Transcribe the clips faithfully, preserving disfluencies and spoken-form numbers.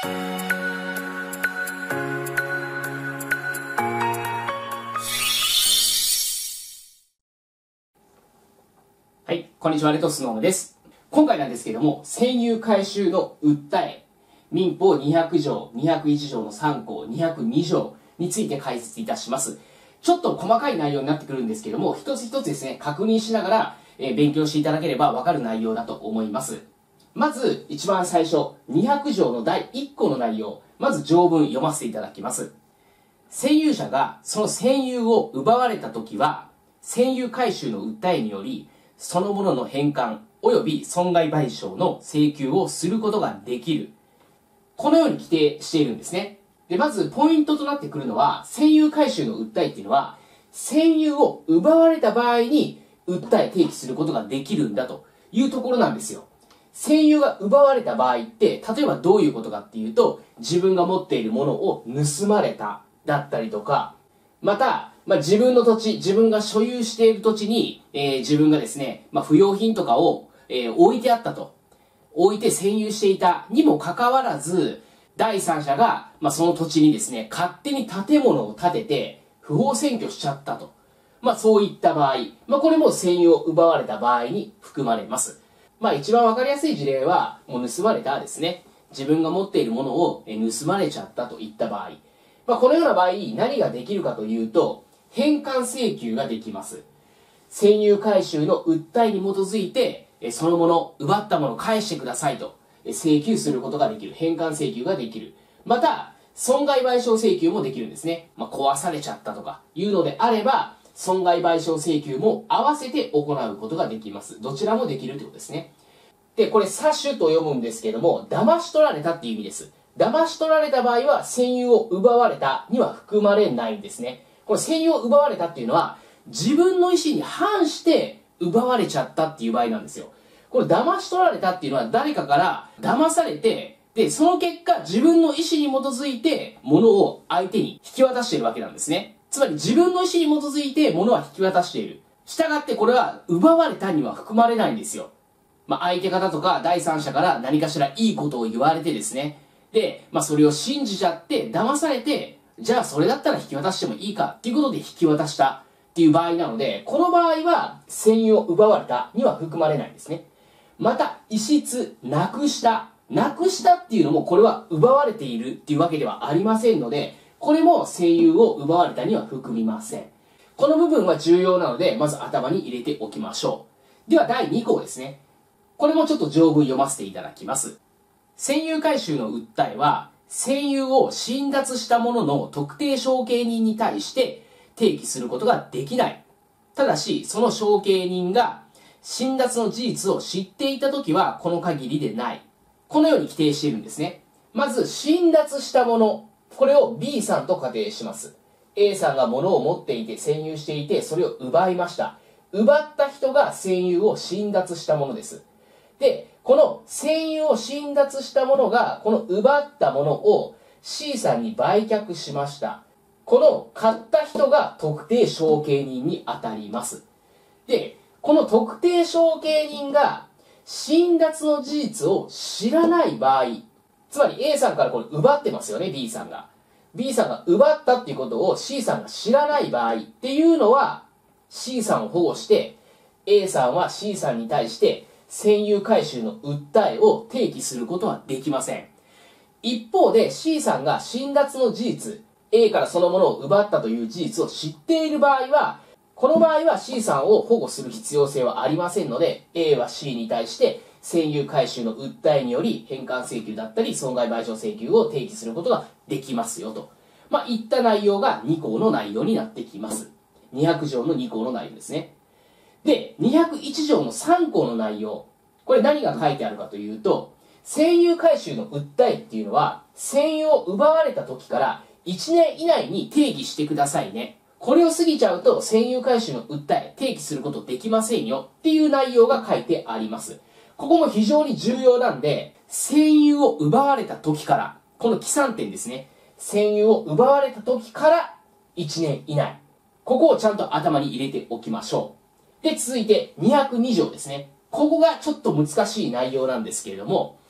はい、こんにちは、レトスノームです。今回なんですけども、占有回収の訴え、民法にひゃく条、にひゃくいち条のさん項、にひゃくに条について解説いたします。ちょっと細かい内容になってくるんですけども、一つ一つですね、確認しながら、えー、勉強していただければわかる内容だと思います。まず、一番最初、にひゃく条のだいいっ項の内容、まず条文読ませていただきます。占有者がその占有を奪われたときは、占有回収の訴えにより、そのものの返還及び損害賠償の請求をすることができる。このように規定しているんですね。で、まずポイントとなってくるのは、占有回収の訴えっていうのは、占有を奪われた場合に訴え提起することができるんだというところなんですよ。占有が奪われた場合って、例えばどういうことかっていうと、自分が持っているものを盗まれただったりとか、また、まあ、自分の土地、自分が所有している土地に、えー、自分がですね、まあ、不用品とかを、えー、置いてあったと。置いて占有していたにもかかわらず、第三者が、まあ、その土地にですね、勝手に建物を建てて、不法占拠しちゃったと。まあ、そういった場合、まあ、これも占有を奪われた場合に含まれます。まあ、一番わかりやすい事例は、もう盗まれたですね。自分が持っているものを盗まれちゃったといった場合。まあ、このような場合、何ができるかというと、返還請求ができます。占有回収の訴えに基づいて、そのもの、奪ったものを返してくださいと請求することができる。返還請求ができる。また、損害賠償請求もできるんですね。まあ、壊されちゃったとかいうのであれば、損害賠償請求も合わせて行うことができます。どちらもできるということですね。で、これ、詐取と読むんですけども、騙し取られたっていう意味です。騙し取られた場合は、占有を奪われたには含まれないんですね。これ占有を奪われたっていうのは、自分の意思に反して奪われちゃったっていう場合なんですよ。これ騙し取られたっていうのは誰かから騙されて、で、その結果自分の意思に基づいて物を相手に引き渡しているわけなんですね。つまり自分の意思に基づいて物は引き渡している。したがってこれは奪われたには含まれないんですよ。まあ相手方とか第三者から何かしらいいことを言われてですね。で、まあそれを信じちゃって騙されて、じゃあそれだったら引き渡してもいいかっていうことで引き渡したっていう場合なので、この場合は占有を奪われたには含まれないんですね。また、遺失、なくした。なくしたっていうのもこれは奪われているっていうわけではありませんので、これも占有を奪われたには含みません。この部分は重要なので、まず頭に入れておきましょう。ではだいに項ですね。これもちょっと条文読ませていただきます。占有回収の訴えは、占有を侵奪した者の特定承継人に対して提起することができない。ただし、その承継人が侵奪の事実を知っていたときはこの限りでない。このように規定しているんですね。まず、侵奪した者。これを B さんと仮定します。A さんが物を持っていて占有していて、それを奪いました。奪った人が占有を侵奪したものです。で、この占有を侵奪した者が、この奪ったものを C さんに売却しました。この買った人が特定承継人に当たります。で、この特定承継人が侵奪の事実を知らない場合、つまり A さんからこれ奪ってますよね、B さんが。B さんが奪ったっていうことを C さんが知らない場合っていうのは、C さんを保護して、A さんは C さんに対して占有回収の訴えを提起することはできません。一方で C さんが侵奪の事実、A からそのものを奪ったという事実を知っている場合は、この場合は C さんを保護する必要性はありませんので、A は C に対して占有回収の訴えにより返還請求だったり損害賠償請求を提起することができますよと。まあ、いった内容がに項の内容になってきます。にひゃく条のに項の内容ですね。で、にひゃくいち条のさん項の内容。これ何が書いてあるかというと、占有回収の訴えっていうのは、占有を奪われた時からいちねん以内に定義してくださいね。これを過ぎちゃうと占有回収の訴え提起することできませんよっていう内容が書いてあります。ここも非常に重要なんで、占有を奪われた時から、この起算点ですね。占有を奪われた時からいちねん以内。ここをちゃんと頭に入れておきましょう。で、続いてにひゃくに条ですね。ここがちょっと難しい内容なんですけれども、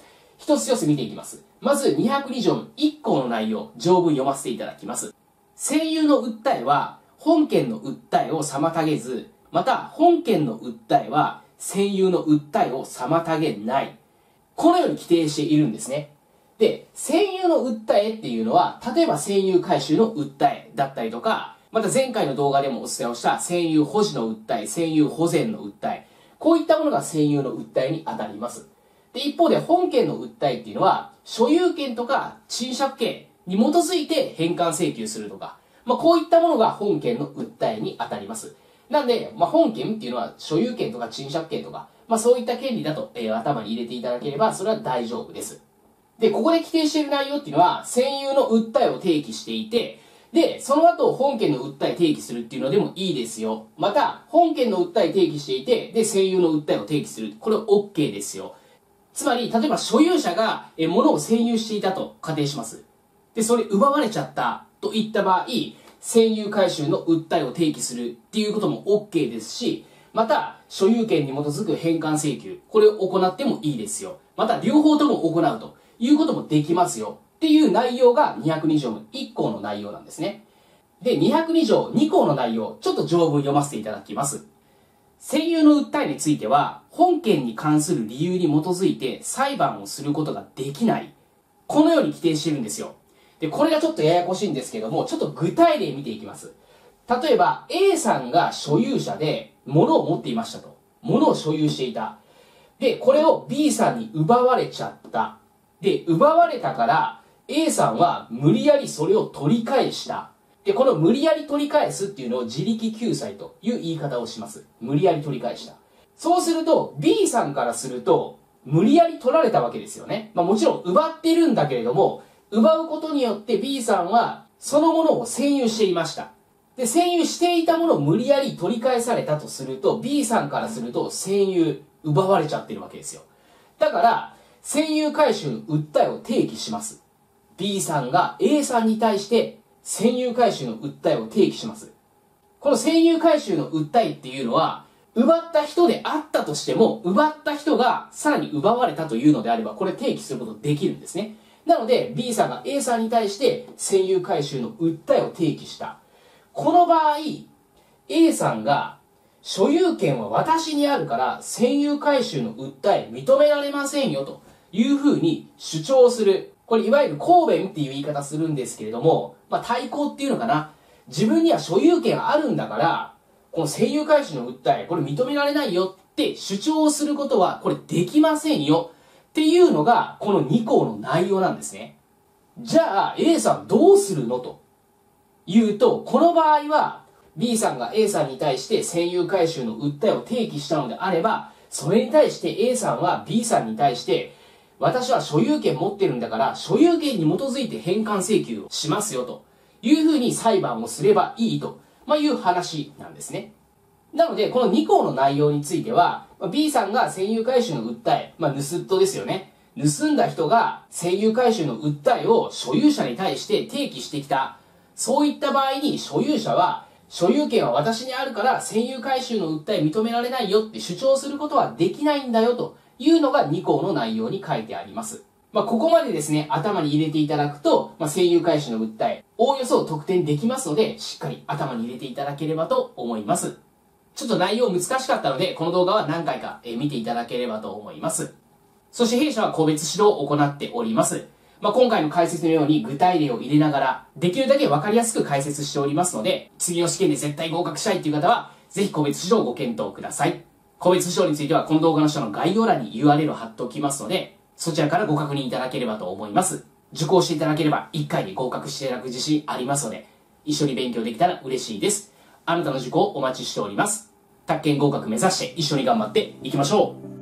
一つ一つ見ていきます。まずにひゃくに条のいっ項の内容、条文読ませていただきます。占有の訴えは本件の訴えを妨げず、また本件の訴えは占有の訴えを妨げない。このように規定しているんですね。で、占有の訴えっていうのは、例えば占有回収の訴えだったりとか、また前回の動画でもお伝えをした占有保持の訴え、占有保全の訴え、こういったものが占有の訴えに当たります。で、一方で本件の訴えっていうのは、所有権とか賃借権に基づいて返還請求するとか、まあ、こういったものが本件の訴えに当たります。なんで、まあ、本件っていうのは所有権とか賃借権とか、まあ、そういった権利だと、えー、頭に入れていただければ、それは大丈夫です。で、ここで規定している内容っていうのは、占有の訴えを提起していて、で、その後、本件の訴え提起するっていうのでもいいですよ。また、本件の訴え提起していて、で、占有の訴えを提起する。これ OK ですよ。つまり、例えば所有者がえ物を占有していたと仮定します。で、それ奪われちゃったといった場合、占有回収の訴えを提起するっていうことも OK ですし、また、所有権に基づく返還請求、これを行ってもいいですよ。また、両方とも行うということもできますよ。っていう内容がにひゃくに条のいっ項の内容なんですね。で、にひゃくに条に項の内容、ちょっと条文読ませていただきます。占有の訴えについては、本件に関する理由に基づいて裁判をすることができない。このように規定しているんですよ。で、これがちょっとややこしいんですけども、ちょっと具体例見ていきます。例えば、A さんが所有者で物を持っていましたと。物を所有していた。で、これを B さんに奪われちゃった。で、奪われたから、A さんは無理やりそれを取り返した。で、この無理やり取り返すっていうのを自力救済という言い方をします。無理やり取り返した。そうすると、B さんからすると、無理やり取られたわけですよね。まあもちろん奪ってるんだけれども、奪うことによって B さんはそのものを占有していました。で、占有していたものを無理やり取り返されたとすると、B さんからすると占有、奪われちゃってるわけですよ。だから、占有回収の訴えを提起します。B さんが A さんに対して占有回収の訴えを提起します。この占有回収の訴えっていうのは、奪った人であったとしても、奪った人がさらに奪われたというのであれば、これ提起することできるんですね。なので、B さんが A さんに対して占有回収の訴えを提起した。この場合、A さんが所有権は私にあるから占有回収の訴え認められませんよというふうに主張する。これいわゆる抗弁っていう言い方するんですけれども、まあ対抗っていうのかな。自分には所有権あるんだから、この占有回収の訴え、これ認められないよって主張することはこれできませんよっていうのがこのに項の内容なんですね。じゃあ A さんどうするのというと、この場合は B さんが A さんに対して占有回収の訴えを提起したのであれば、それに対して A さんは B さんに対して私は所有権持ってるんだから所有権に基づいて返還請求をしますよというふうに裁判をすればいいと、まあ、いう話なんですね。なのでこのに項の内容については B さんが占有回収の訴え、まあ、盗人ですよね。盗んだ人が占有回収の訴えを所有者に対して提起してきた。そういった場合に所有者は所有権は私にあるから占有回収の訴え認められないよって主張することはできないんだよというのがに項の内容に書いてあります。まあ、ここまでですね、頭に入れていただくと、まあ、占有回収の訴え、おおよそ特定できますので、しっかり頭に入れていただければと思います。ちょっと内容難しかったので、この動画は何回か見ていただければと思います。そして弊社は個別指導を行っております。まあ、今回の解説のように具体例を入れながら、できるだけわかりやすく解説しておりますので、次の試験で絶対合格したいという方は、ぜひ個別指導をご検討ください。個別指導については、この動画の下の概要欄に ユーアールエル を貼っておきますので、そちらからご確認いただければと思います。受講していただければいっかいで合格していただく自信ありますので、一緒に勉強できたら嬉しいです。あなたの受講お待ちしております。宅建合格目指して一緒に頑張っていきましょう。